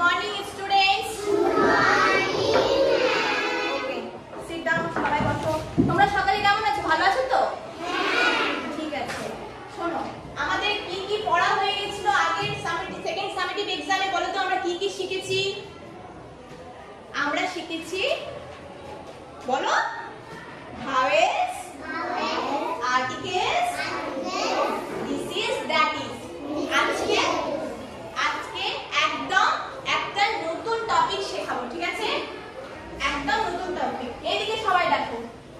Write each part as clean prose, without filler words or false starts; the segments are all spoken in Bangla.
morning, students. Good morning. Okay, sit down. সবাই বসো। তোমরা সকালে কেমন আছো? ভালো আছো তো? হ্যাঁ। ঠিক আছে। শোনো, আমাদের কি কি পড়া হয়ে গেছিল আগের সেকেন্ড সামেটিভ এক্সামে? বলো তো আমরা কি কি শিখেছি? আমরা শিখেছি, বলো, vowels, articles, this is, that is. আজকে একদম একটা নতুন টপিক শেখাবো, ঠিক আছে? একদম নতুন টপিক। এদিকে সবাই দেখো,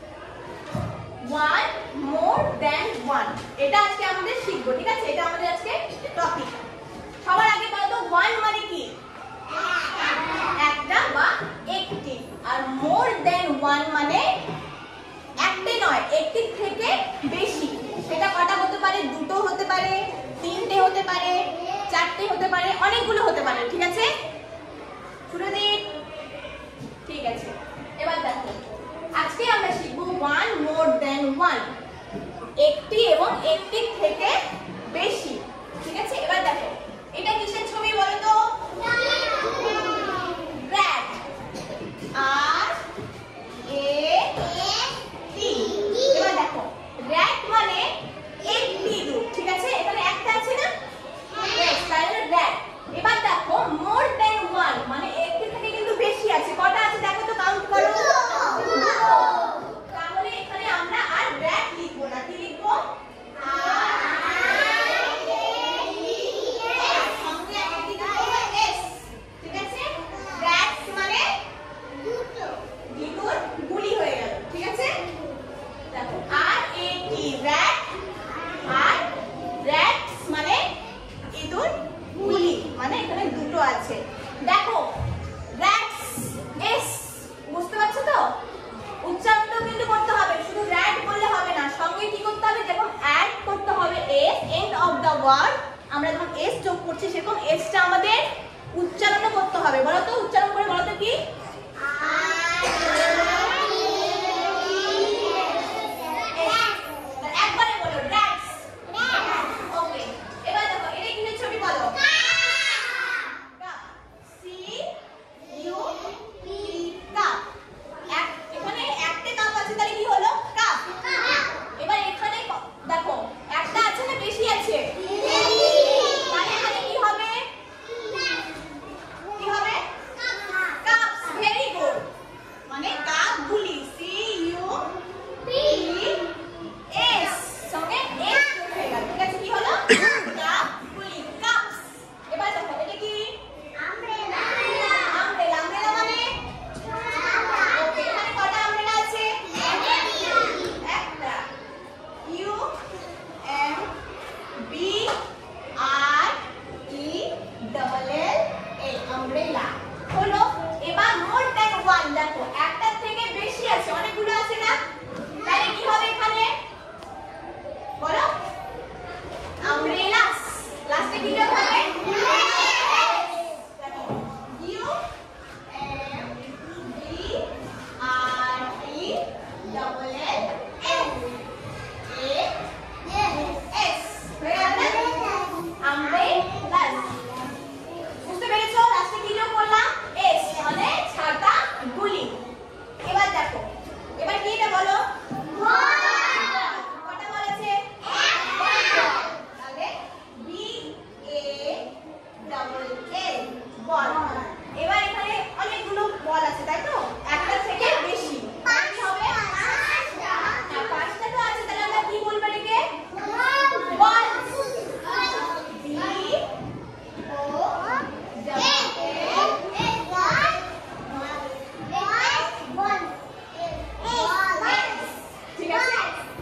one more than one, এটা আজকে আমাদের শিখবো, ঠিক আছে? এটা আমাদের আজকে টপিক। সবার আগে বলো তো one মানে কি? একটা বা একটি। আর more than one মানে একটি নয়, একটি থেকে বেশি। সেটা কটা হতে পারে? দুটো হতে পারে, তিনটে হতে পারে, চারটে হতে পারে, অনেকগুলো হতে পারে, ঠিক আছে? শুনে দিন, ঠিক আছে? এবার দেখো, আজকে আমরা শিখবো one more than one, একটি এবং একটির থেকে বেশি, ঠিক আছে? এবার দেখো, এটা কিসের ছবি বলো তো? rat, আর এবার দেখো, rat মানে একটি ইঁদুর, ঠিক আছে? এখানে একটা আছে না? yes, তাহলে rat। এবার দেখো more than one মানে একটি থেকে কিন্তু বেশি আছে। কটা আছে দেখো তো, কাউন্ট করো। তাহলে এখানে আমরা আর rat লিখবো না, কি লিখবো? ঠিক আছে? rat মানে ইঁদুর, গুলি হয়ে গেল, ঠিক আছে? দেখো RAT, rat, আর rats মানে ইঁদুর, গুলি মানে এখানে দুটো আছে। দেখো rats, s, বুঝতে পারছো তো? উচ্চারণটা কিন্তু করতে হবে, শুধু rat বললে হবে না, সঙ্গে কি করতে হবে? যখন অ্যাড করতে হবে s, end of the word, আমরা যখন s যোগ করছি সেরকম s টা আমাদের উচ্চারণ করতে হবে। বলো তো, উচ্চারণ করে বলো তো কি? একবারে বলো, rats। ওকে, এবার দেখো, এটা কিসের ছবি বলো? কাপ। এখানে একটা কাপ আছে, তাহলে কি হলো? কাপ। এবার এখানে দেখো, একটা আছে না বেশি আছে? তাহলে এখানে কি হবে? কি হবে? কাপস। ভেরি গুড, মানে কাপ গুলি, CUPS, সঙ্গে s হয়ে গেল, ঠিক আছে? কি হলো? কাপ গুলি, কাপস। এবার দেখো, এটা কি? আমব্রেলা। আমব্রেলা, আমব্রেলা মানে ওকে, এখানে কটা আমব্রেলা আছে? একটা। UMBRELLA, আমব্রেলা হলো। এবার মোর দ্যান ওয়ান, দেখো একটার থেকে বেশি আছে, অনেকগুলো আছে না? তাহলে কি হবে এখানে? বলো, আমব্রেলাস। লাস্টে কি যোগ হবে? দেখো UMBRELLAS, হয়ে গেল না? আমব্রেলাস। বুঝতে পেরেছো? লাস্টে কি যোগ করলাম? s, মানে ছাতা গুলি। এবার দেখো, এবার কি এটা বলো? কটা বল আছে? তাহলে BALL, বল। এবার এখানে অনেকগুলো বল আছে, তাই তো? একটা থেকে বেশি, কি হবে? পাঁচটা তো আছে, তাহলে আমরা কি বলবো এটাকে? বলস। ঠিক আছে?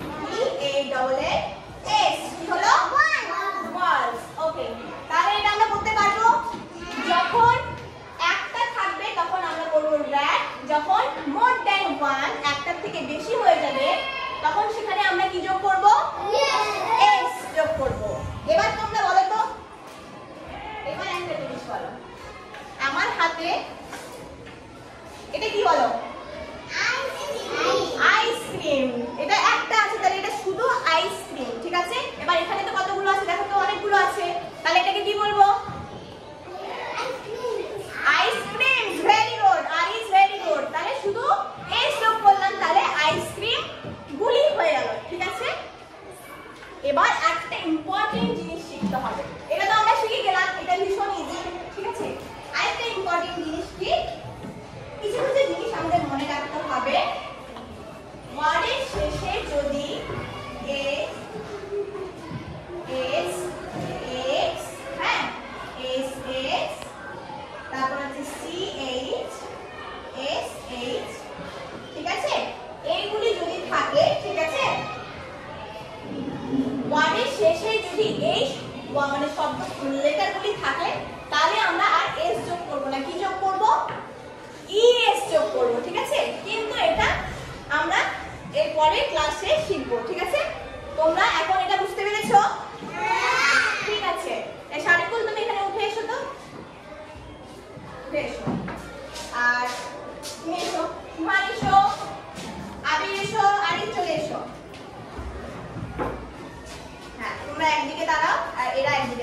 BALLS, কি হলো? বলস। ওকে, তাহলে এটা আমরা করতে পারবো। যখন একটা থাকবে তখন আমরা করব rat, যখন more than one, একটার থেকে বেশি হয়ে যাবে তখন সেখানে আমরা কি যোগ করব? s যোগ করব। এবার তোমরা বলো তো, এবার একটা জিনিস বলো, আমার হাতে এটা কি বলো? আইসক্রিম। এটা একটা আছে, তাহলে এটা শুধু আইসক্রিম, ঠিক আছে? এবার এখানে তো কতগুলো আছে দেখো তো, অনেকগুলো আছে, তাহলে এটাকে কি বলবো? পরের ক্লাসে শিখবো, ঠিক আছে? তোমরা এখন এটা বুঝতে পেরেছো? ঠিক আছে, শারিকুল তুমি এখানে উঠে এসো তো, উঠে এসো। আর তুমি এসো, সুহান এসো, আবির এসো, আরিফ চলে এসো। হ্যাঁ, তোমরা একদিকে দাঁড়াও আর এরা একদিকে